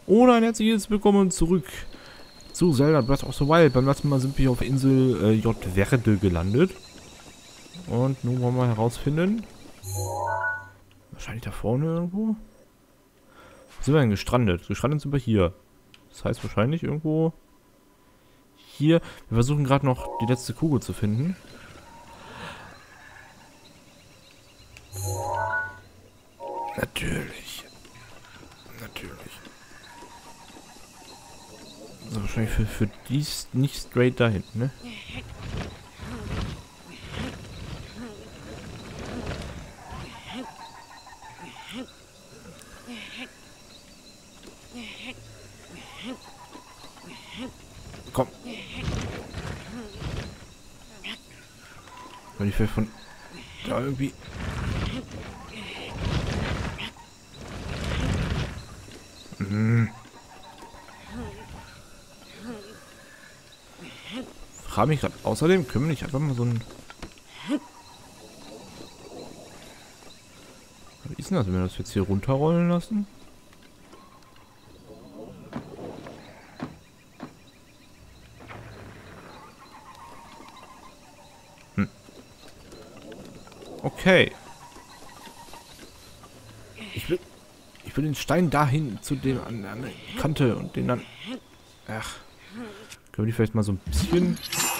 Ohne ein herzliches Willkommen zurück zu Zelda Breath of the Wild. Beim letzten Mal sind wir auf Insel J. Verde gelandet. Und nun wollen wir herausfinden. Wahrscheinlich da vorne irgendwo. Wo sind wir denn gestrandet? Gestrandet sind wir hier. Das heißt wahrscheinlich irgendwo hier. Wir versuchen gerade noch die letzte Kugel zu finden. Natürlich. Also wahrscheinlich für dies nicht straight dahin, ne? Komm. Wenn ich vielleicht von da irgendwie... Frage mich gerade. Außerdem können wir nicht einfach mal so ein... Was ist denn das, wenn wir das jetzt hier runterrollen lassen? Okay. Ich will den Stein dahin zu dem an der Kante und den dann... Ach. Können wir die vielleicht mal so ein bisschen...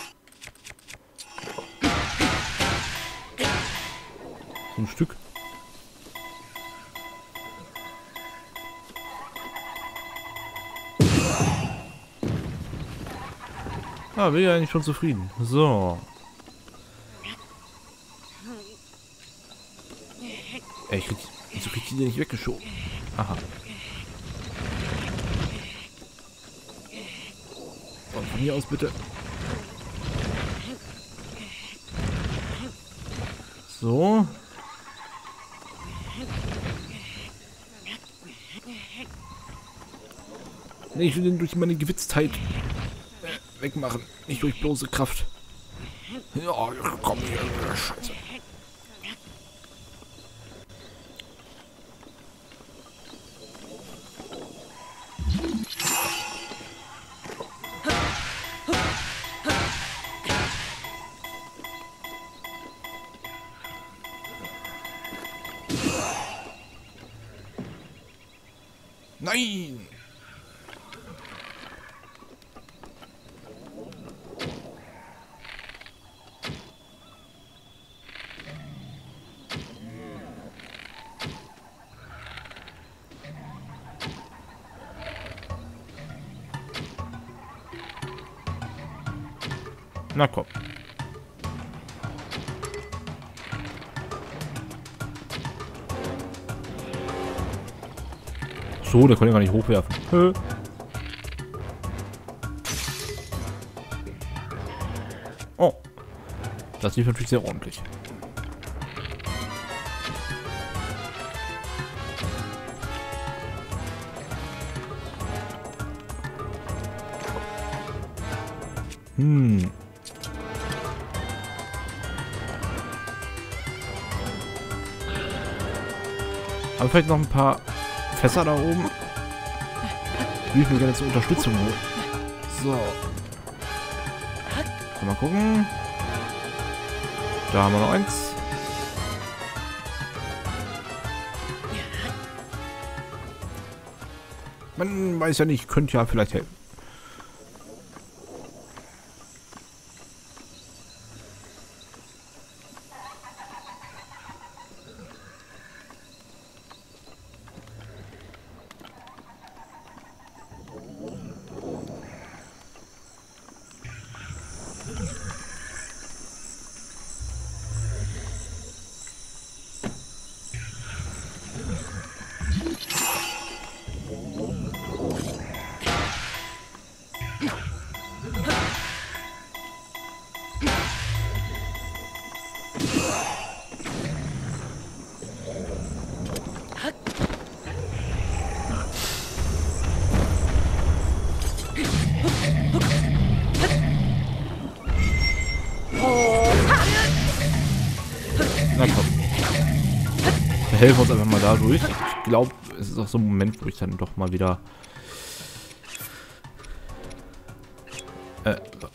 So ein Stück... Ah, bin ja eigentlich schon zufrieden. So. Ey, wieso krieg ich die nicht weggeschoben? Aha. So, von hier aus bitte. So. Nee, ich will den durch meine Gewitztheit wegmachen. Nicht durch bloße Kraft. Ja, komm hier. Scheiße. Nein! Na komm. So, der konnte ja gar nicht hochwerfen. Oh. Das lief natürlich sehr ordentlich. Aber vielleicht noch ein paar Fässer da oben. Wie viel gerne zur Unterstützung holen. So. Mal gucken. Da haben wir noch eins. Man weiß ja nicht, könnte ja vielleicht helfen. Na komm. Wir helfen uns einfach mal dadurch. Ich glaube, es ist auch so ein Moment, wo ich dann doch mal wieder Äh.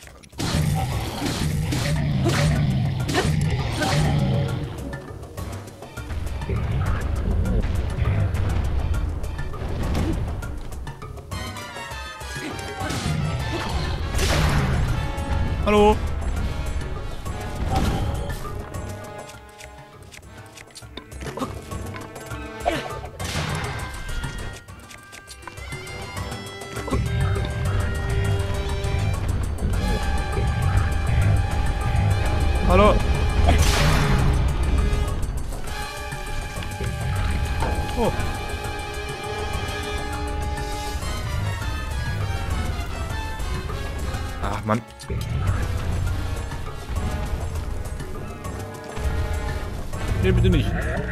Hallo? Hallo? Oh. Ach, Mann. Nee, bitte nicht.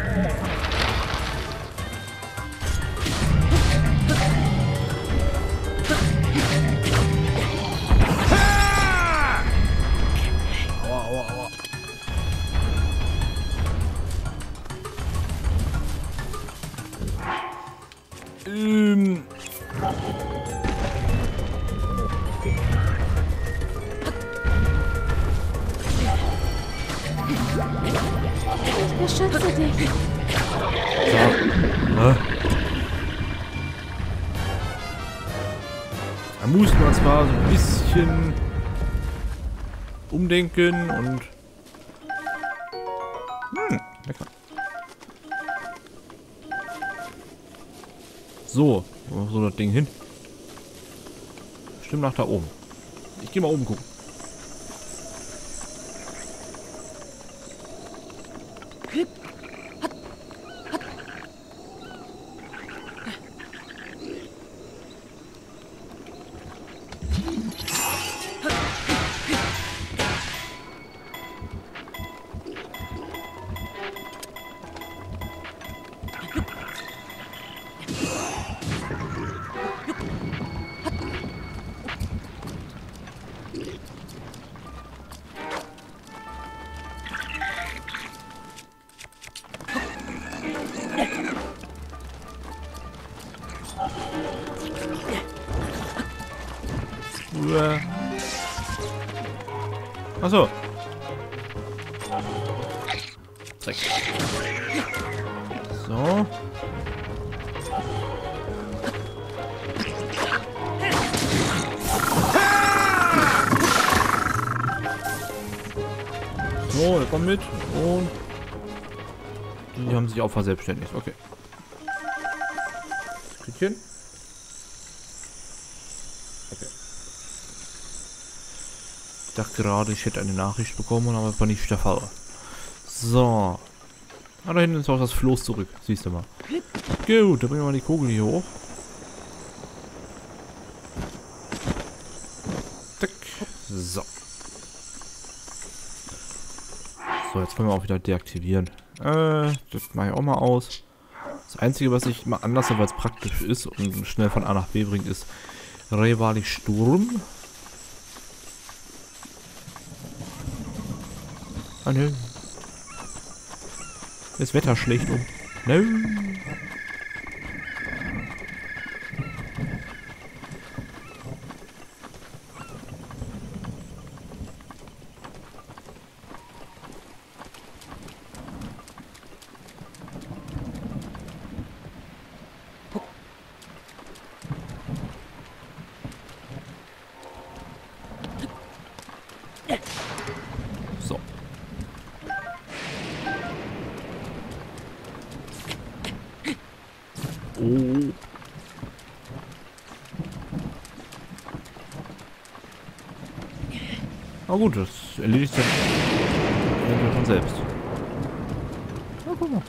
Aua, aua, aua. Ich beschütze dich. So. Da muss man zwar so ein bisschen umdenken und... lecker. So, wo soll das Ding hin? Stimmt nach da oben. Ich gehe mal oben gucken. Achso. Dreck. So. So, der kommt mit. Und die haben sich auch verselbstständigt. Okay. Kriegchen. Okay. Ich dachte gerade, ich hätte eine Nachricht bekommen, aber das war nicht der Fall. So. Ah, da hinten ist auch das Floß zurück. Siehst du mal. Gut, dann bringen wir mal die Kugel hier hoch. Zack. So. So, jetzt können wir auch wieder deaktivieren. Das mache ich auch mal aus. Das Einzige, was ich mal anders, weil es praktisch ist und schnell von A nach B bringt, ist Revali Sturm. Ah, nö. Ist Wetter schlecht und... Nö. So. Oh. Na gut, das erledigt sich von selbst. Na, guck mal.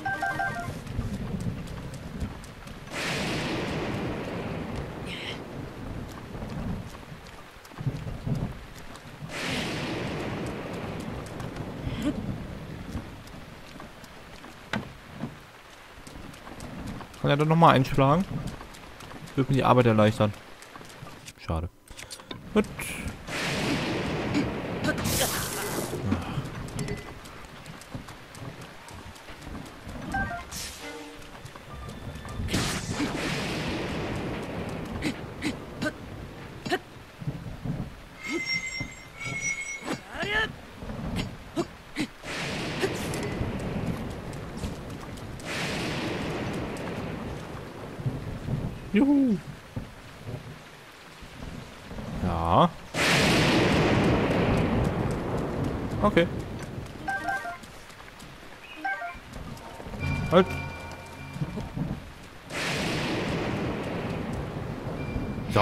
Kann er dann nochmal einschlagen? Wird mir die Arbeit erleichtern. Schade. Gut. Juhu. Ja. Okay. Halt. So.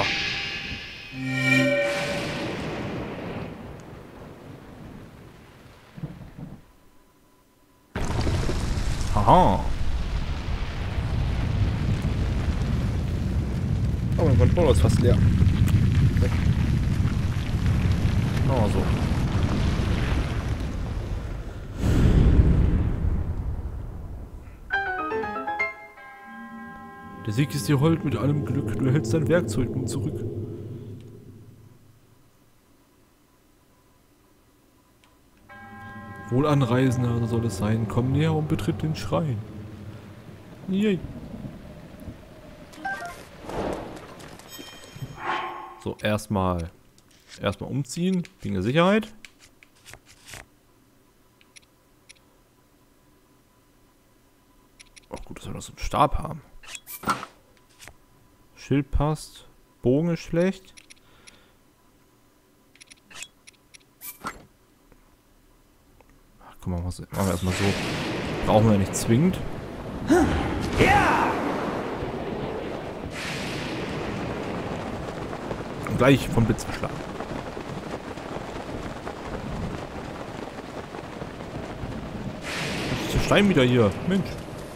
Aha. Oh, mein Controller ist fast leer. Oh, so. Der Sieg ist dir hold mit allem Glück. Du erhältst dein Werkzeug nun zurück. Wohlan, Reisender, so soll es sein. Komm näher und betritt den Schrein. Yay. So, erstmal umziehen, wegen der Sicherheit. Auch gut, dass wir noch so einen Stab haben. Schild passt. Bogen ist schlecht. Ach, guck mal, machen wir erstmal so. Brauchen wir nicht zwingend. Und gleich vom Blitz geschlagen. Was ist der Stein wieder hier? Mensch.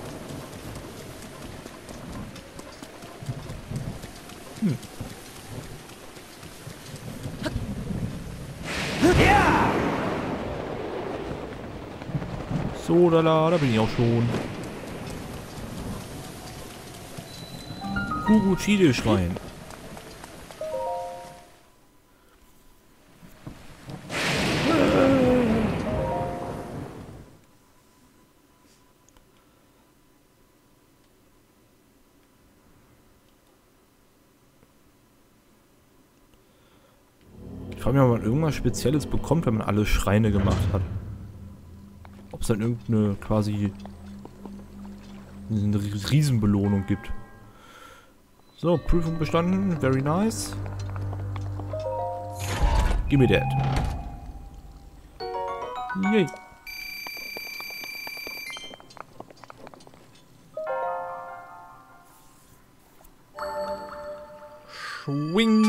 So, da bin ich auch schon. Kuguchide-Schrein. Ich frage mich, ob man irgendwas Spezielles bekommt, wenn man alle Schreine gemacht hat. Ob es dann irgendeine quasi eine Riesenbelohnung gibt. So, Prüfung bestanden. Very nice. Give me that. Yay. Schwing.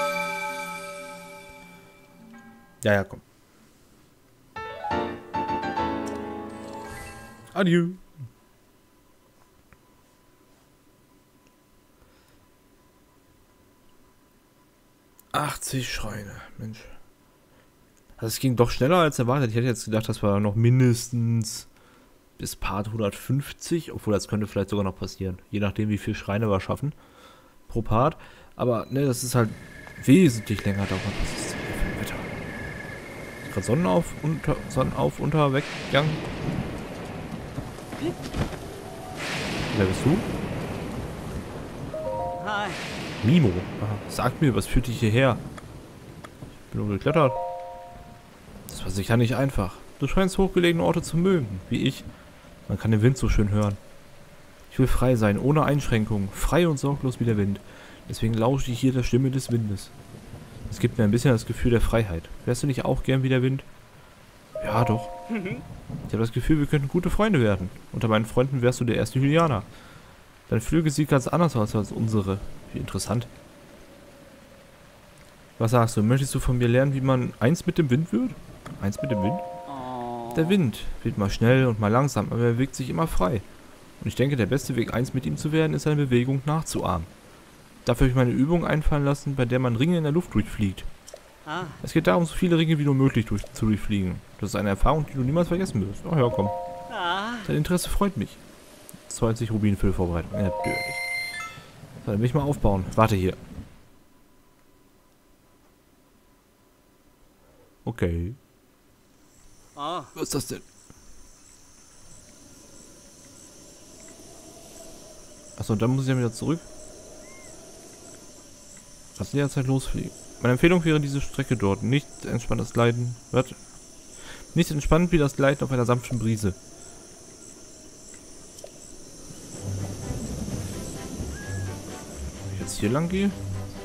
Ja, komm. Adieu. Schreine, Mensch. Also es ging doch schneller als erwartet. Ich hätte jetzt gedacht, das war noch mindestens bis Part 150, obwohl das könnte vielleicht sogar noch passieren. Je nachdem, wie viele Schreine wir schaffen pro Part. Aber ne, das ist halt wesentlich länger dauert. Was ist denn hier für ein Wetter? Ist gerade Sonnenauf, unter, weggegangen. Wer bist du? Hi. Mimo. Aha. Sag mir, was führt dich hierher? Ich bin nur geklettert. Das war sicher nicht einfach. Du scheinst hochgelegene Orte zu mögen, wie ich. Man kann den Wind so schön hören. Ich will frei sein, ohne Einschränkungen, frei und sorglos wie der Wind. Deswegen lausche ich hier der Stimme des Windes. Es gibt mir ein bisschen das Gefühl der Freiheit. Wärst du nicht auch gern wie der Wind? Ja, doch. Ich habe das Gefühl, wir könnten gute Freunde werden. Unter meinen Freunden wärst du der erste Hylianer. Deine Flügel sieht ganz anders aus als unsere. Wie interessant. Was sagst du? Möchtest du von mir lernen, wie man eins mit dem Wind wird? Eins mit dem Wind? Der Wind weht mal schnell und mal langsam, aber er bewegt sich immer frei. Und ich denke, der beste Weg, eins mit ihm zu werden, ist seine Bewegung nachzuahmen. Dafür habe ich meine Übung einfallen lassen, bei der man Ringe in der Luft durchfliegt. Es geht darum, so viele Ringe wie nur möglich zu durchfliegen. Das ist eine Erfahrung, die du niemals vergessen wirst. Oh ja, komm. Dein Interesse freut mich. Jetzt soll sich Rubin für vorbereiten. Ja, natürlich. So, dann will ich mal aufbauen. Warte hier. Okay. Was ist das denn? Achso, dann muss ich ja wieder zurück. Lass die ganze Zeit losfliegen. Meine Empfehlung wäre diese Strecke dort. Nicht entspanntes Gleiten. Was? Nicht entspannt wie das Gleiten auf einer sanften Brise. jetzt hier lang gehe?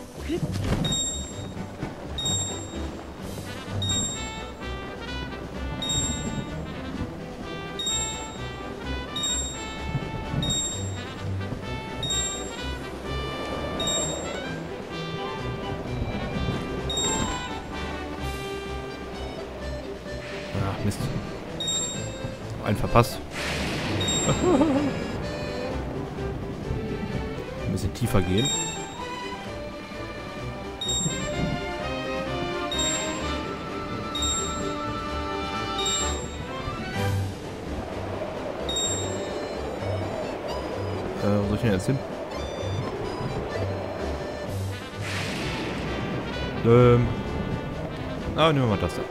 Ja, Mist. Einen verpasst. Ein bisschen tiefer gehen. Wo soll ich denn jetzt hin? Nehmen wir mal das da.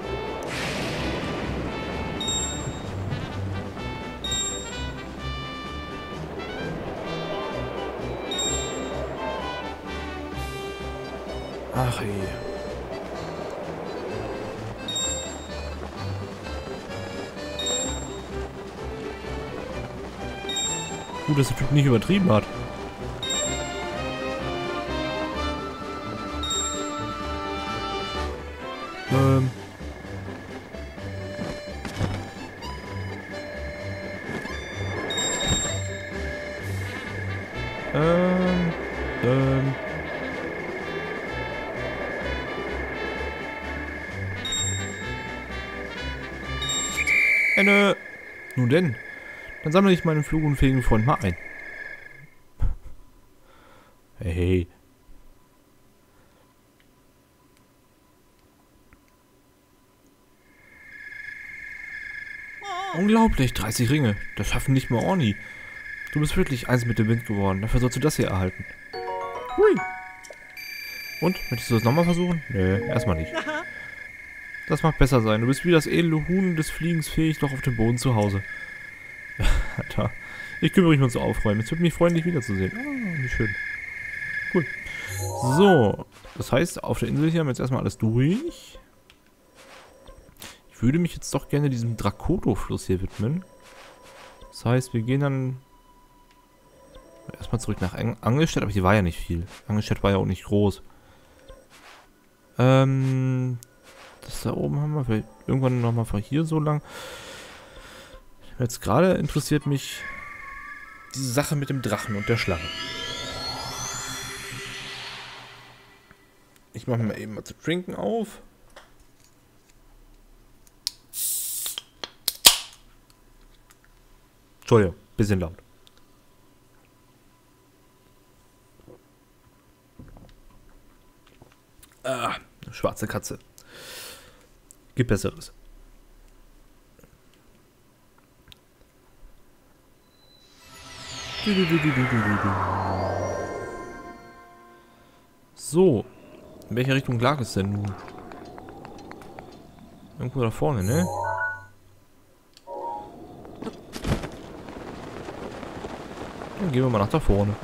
Ach ey. Gut, dass der Typ nicht übertrieben hat. Nun denn, dann sammle ich meinen flugunfähigen Freund mal ein. Hey. Unglaublich, 30 Ringe. Das schaffen nicht mal Orni. Du bist wirklich eins mit dem Wind geworden. Dafür sollst du das hier erhalten. Hui. Und? Möchtest du das nochmal versuchen? Nö, erstmal nicht. Das mag besser sein. Du bist wie das edle Huhn des Fliegens fähig, doch auf dem Boden zu Hause. Alter. Ich kümmere mich mal zu aufräumen. Es würde mich freuen, dich wiederzusehen. Ah, wie schön. Cool. So. Das heißt, auf der Insel hier haben wir jetzt erstmal alles durch. Ich würde mich jetzt doch gerne diesem Drakoto-Fluss hier widmen. Das heißt, wir gehen dann erstmal zurück nach Angelstedt, aber hier war ja nicht viel. Angelstedt war ja auch nicht groß. Das da oben haben wir vielleicht irgendwann nochmal von hier so lang. Jetzt gerade interessiert mich diese Sache mit dem Drachen und der Schlange. Ich mache mir eben mal zu trinken auf. Entschuldigung, bisschen laut. Ah, schwarze Katze. Gibt Besseres. So. In welcher Richtung lag es denn nun? Irgendwo da vorne, ne? Dann gehen wir mal nach da vorne.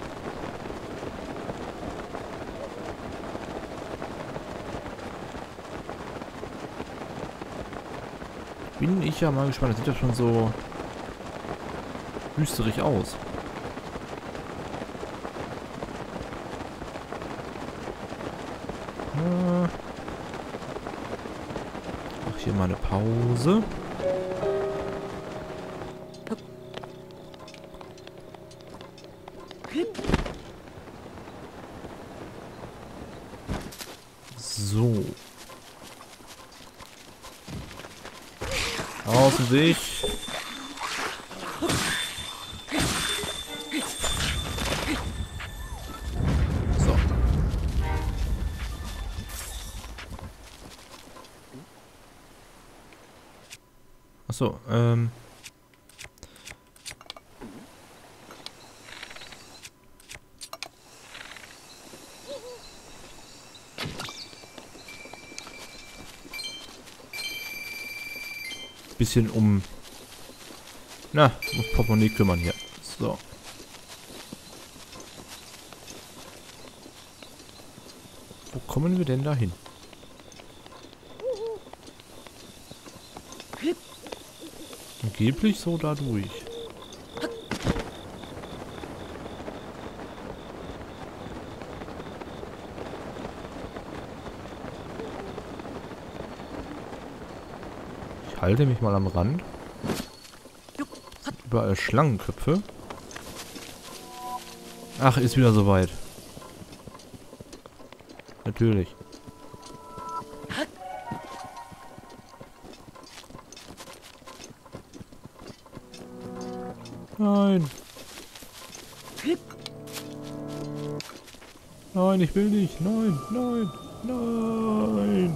Bin ich ja mal gespannt. Das sieht ja schon so düsterig aus. Mach hier mal eine Pause. So. Aus dem Weg. So. Achso, bisschen um Portemonnaie kümmern hier. So. Wo kommen wir denn da hin? Angeblich so da durch. Ich halte mich mal am Rand. Überall Schlangenköpfe. Ach, ist wieder soweit. Natürlich. Nein. Nein, ich will nicht. Nein, nein, nein.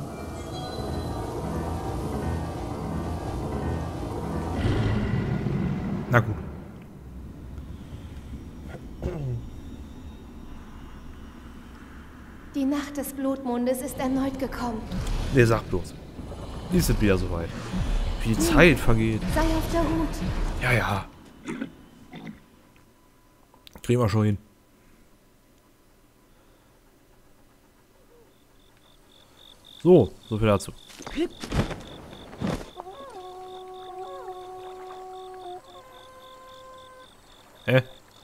Na gut. Die Nacht des Blutmondes ist erneut gekommen. Nee, sag bloß. Ist es wieder soweit. Wie Zeit vergeht. Sei auf der Hut. Ja, ja. Kriegen wir schon hin. So viel dazu. Hä?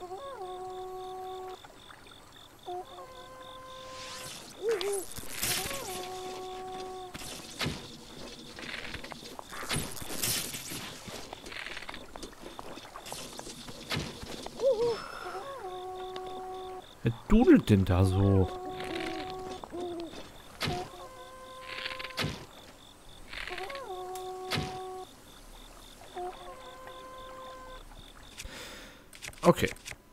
Wer dudelt denn da so? Okay.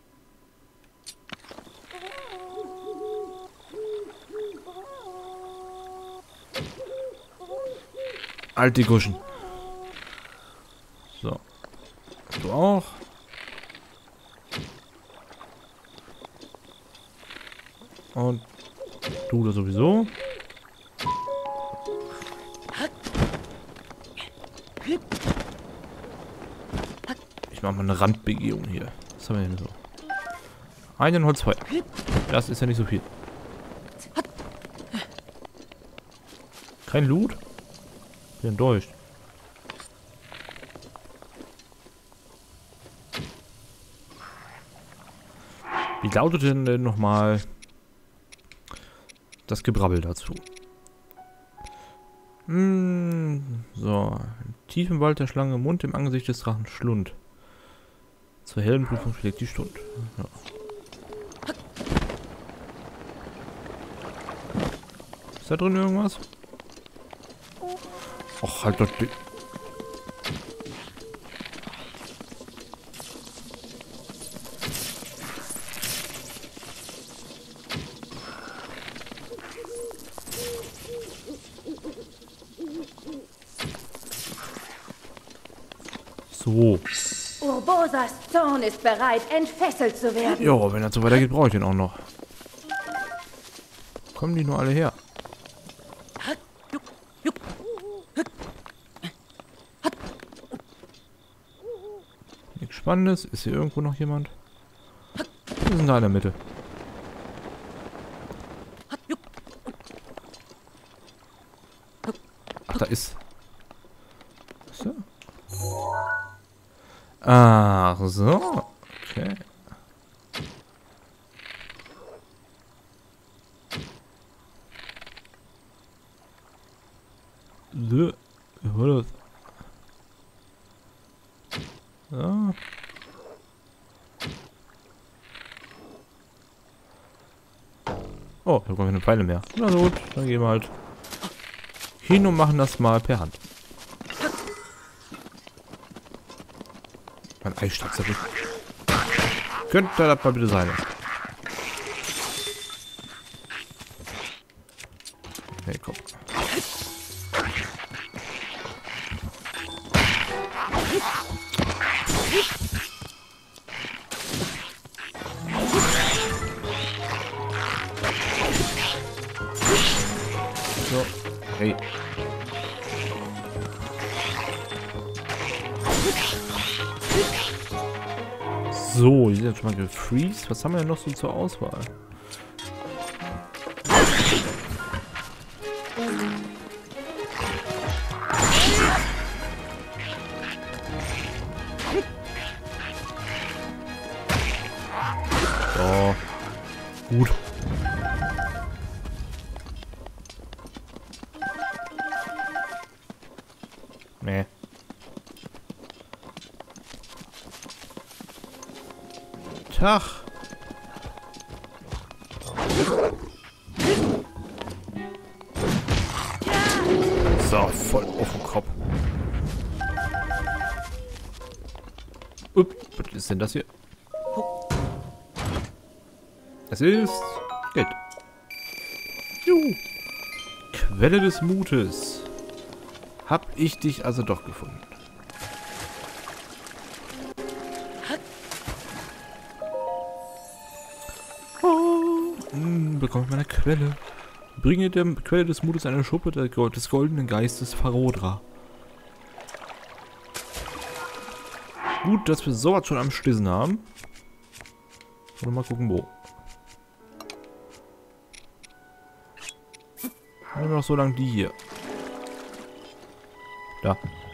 Alte Guschen. So. Du auch. Und du da sowieso. Ich mache mal eine Randbegehung hier. Was haben wir denn so? Einen Holzfeuer. Das ist ja nicht so viel. Kein Loot? Bin enttäuscht. Wie lautet denn nochmal das Gebrabbel dazu? So. Tief im Wald der Schlange, Mund im Angesicht des Drachen, Schlund. Zur hellen Prüfung schlägt die Stunde. Ja. Ist da drin irgendwas? Och, halt doch. So. Urbosas Zorn ist bereit, entfesselt zu werden. Jo, wenn das so weitergeht, brauche ich den auch noch. Kommen die nur alle her? Nichts Spannendes. Ist hier irgendwo noch jemand? Wir sind da in der Mitte. Ach, da ist. So. Ach so. Okay. So. So. Oh, da kommen keine Pfeile mehr. Na gut, dann gehen wir halt hin und machen das mal per Hand. Mein Eisstock zerbricht. Könnte das mal bitte sein. Hey, komm. So, hey. So, die sind jetzt schon mal gefreezed. Was haben wir denn noch so zur Auswahl? So. Gut. Nee. Tag. So, voll auf den Kopf. Was ist denn das hier? Das ist Geld. Juhu. Quelle des Mutes. Hab ich dich also doch gefunden. Bekomme ich meine Quelle. Bringe der Quelle des Mutes eine Schuppe des goldenen Geistes Farodra. Gut, dass wir sowas schon am Stissen haben. Und mal gucken, wo. Nur noch so lange die hier. Da.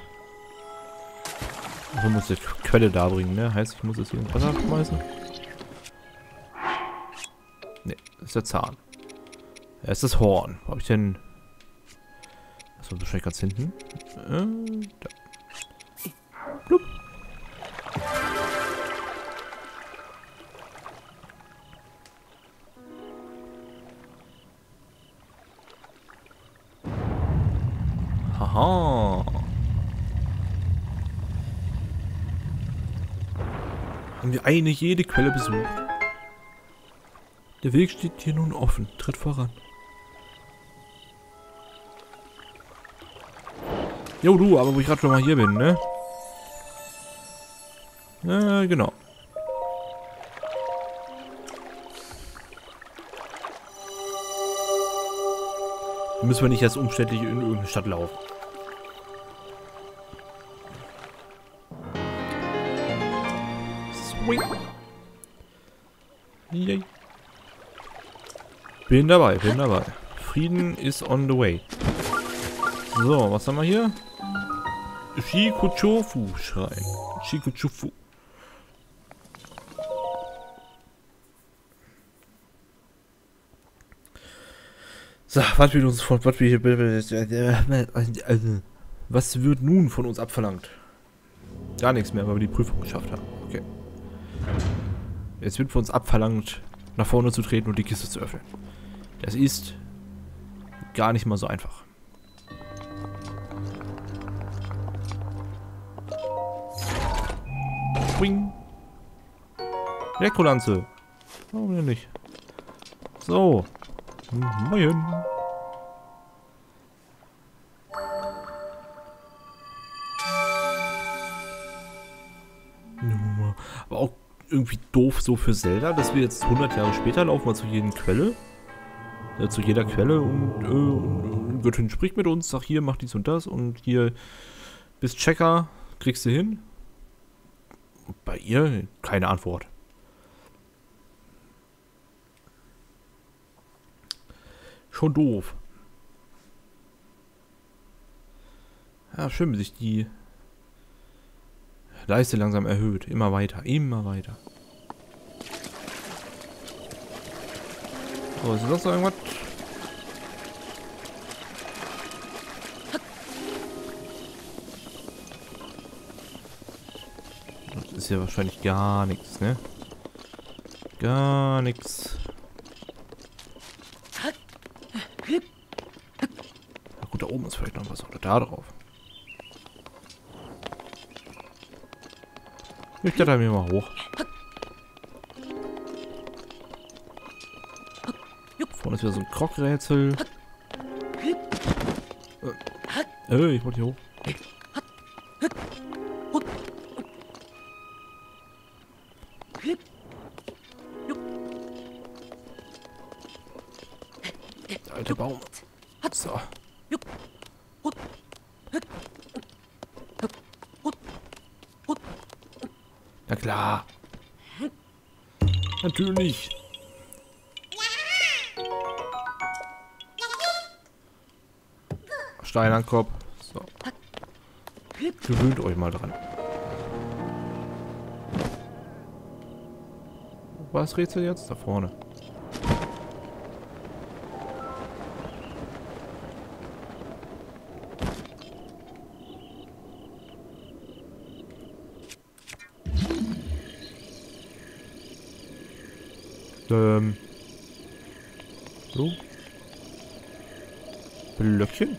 So muss ich die Quelle da bringen, ne? Heißt, ich muss es hier in Wasser schmeißen. Ne, das ist der Zahn. Da ist das Horn. Wo habe ich denn... Das war wahrscheinlich ganz hinten. Da. Blub. Haha. Haben wir jede Quelle besucht. Der Weg steht hier nun offen. Tritt voran. Jo, du, aber wo ich gerade schon mal hier bin, ne? Genau. Müssen wir nicht erst umständlich in irgendeine Stadt laufen. Swing. Yay. Bin dabei, bin dabei. Frieden is on the way. So, was haben wir hier? Shikuchofu-Schrein. Shikuchofu. So, was wird uns von was wird nun von uns abverlangt? Gar nichts mehr, weil wir die Prüfung geschafft haben. Okay. Jetzt wird von uns abverlangt, nach vorne zu treten und die Kiste zu öffnen. Das ist gar nicht mal so einfach. Swing. Elektrolanze. Warum denn nicht? So. Moin. Aber auch irgendwie doof so für Zelda, dass wir jetzt 100 Jahre später laufen wir zu jeder Quelle. Und Göttin spricht mit uns, sagt hier, mach dies und das und hier bist Checker, kriegst du hin. Und bei ihr keine Antwort. Schon doof. Ja, schön, wie sich die Leiste langsam erhöht. Immer weiter, immer weiter. So, ist das irgendwas? Das ist ja wahrscheinlich gar nichts, ne? Gar nichts. Na gut, da oben ist vielleicht noch was. Oder da drauf. Ich kletter mir mal hoch. Vorne ist wieder so ein Krogrätsel. Ich wollte hier hoch. Der alte Baum. So. Na klar. Natürlich. Stein an Kopf. So. Gewöhnt euch mal dran. Wo war das Rätsel jetzt? Da vorne. So. Blöckchen.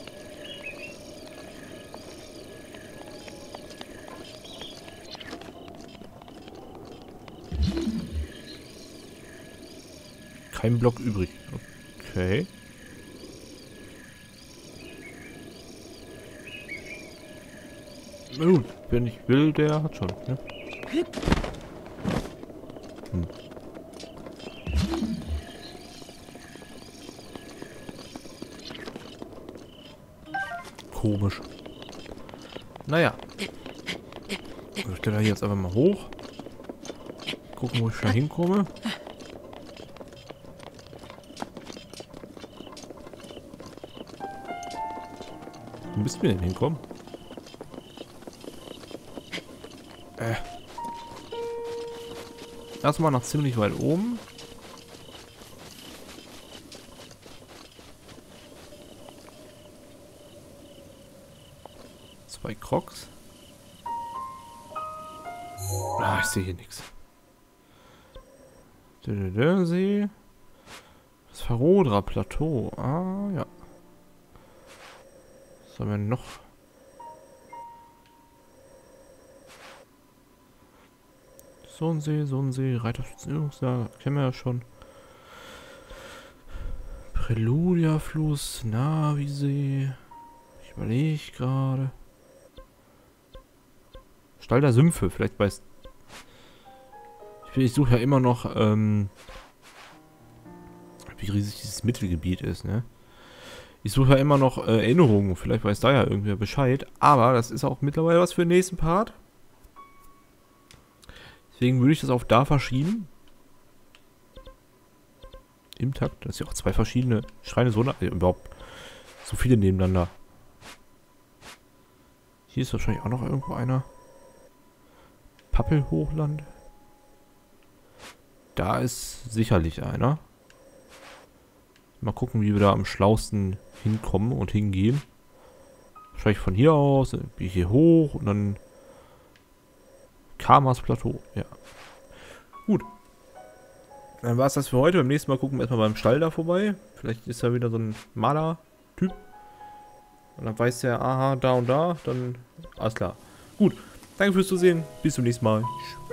Kein Block übrig. Okay. Na gut, wer nicht will, der hat schon, ne? Komisch. Naja. Ich stelle da hier jetzt einfach mal hoch. Gucken, wo ich da hinkomme. Wo müssen wir denn hinkommen? Erstmal noch ziemlich weit oben. Zwei Crocs. Ah, ich sehe hier nichts. See. Das Verrodra Plateau. Ah, ja. Was haben wir noch? Sonnensee, Reiterschützenübungslager, kennen wir ja schon. Preludia-Fluss, Navisee. Ich überlege gerade. Stall der Sümpfe, vielleicht weiß. Ich suche ja immer noch, wie riesig dieses Mittelgebiet ist, ne? Ich suche ja immer noch Erinnerungen, vielleicht weiß da ja irgendwer Bescheid. Aber das ist auch mittlerweile was für den nächsten Part. Deswegen würde ich das auf da verschieben. Im Takt. Das sind ja auch zwei verschiedene Schreine. So überhaupt so viele nebeneinander. Hier ist wahrscheinlich auch noch irgendwo einer. Pappelhochland. Da ist sicherlich einer. Mal gucken, wie wir da am schlausten hinkommen und hingehen. Wahrscheinlich von hier aus. Hier hoch und dann Kamas Plateau, ja. Gut. Dann war es das für heute. Beim nächsten Mal gucken wir erstmal beim Stall da vorbei. Vielleicht ist da wieder so ein Maler-Typ. Und dann weiß der, aha, da und da. Dann alles klar. Gut. Danke fürs Zusehen. Bis zum nächsten Mal. Tschüss.